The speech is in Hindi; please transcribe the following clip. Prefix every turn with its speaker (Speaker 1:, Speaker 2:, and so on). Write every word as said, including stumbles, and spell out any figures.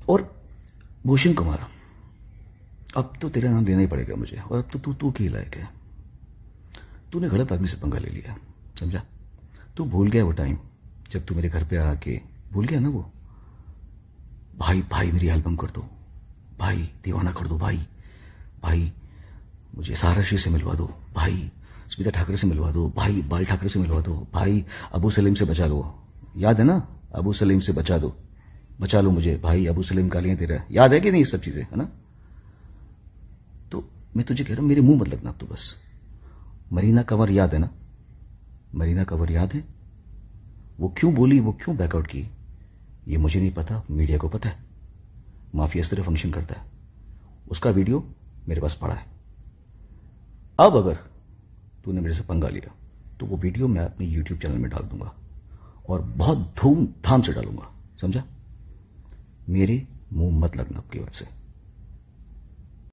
Speaker 1: और भूषण कुमार, अब तो तेरा नाम लेना ही पड़ेगा मुझे, और अब तो तू तू के लायक है। तूने गलत आदमी से पंगा ले लिया, समझा? तू भूल गया वो टाइम जब तू मेरे घर पे आके, भूल गया ना वो, भाई भाई मेरी एल्बम कर दो, भाई दीवाना कर दो, भाई भाई मुझे साराशी से मिलवा दो, भाई स्मिता ठाकरे से मिलवा दो, भाई बाल ठाकरे से मिलवा दो, भाई अबू सलीम से बचा लो। याद है ना? अबू सलीम से बचा दो, बचा लो मुझे भाई, अबू सलीम गालियां दे रहा है, याद है कि नहीं ये सब चीजें, है ना? तो मैं तुझे कह रहा हूं मेरे मुंह मत लगना अब तो बस। मरीना कंवर याद है ना? मरीना कंवर याद है? वो क्यों बोली, वो क्यों बैकआउट की, ये मुझे नहीं पता, मीडिया को पता है। माफिया इस तरह फंक्शन करता है। उसका वीडियो मेरे पास पड़ा है। अब अगर तूने मेरे से पंगा लिया तो वो वीडियो मैं अपने यूट्यूब चैनल में डाल दूंगा, और बहुत धूमधाम से डालूंगा, समझा? मेरे मुंह मत लगना आपकी बात से।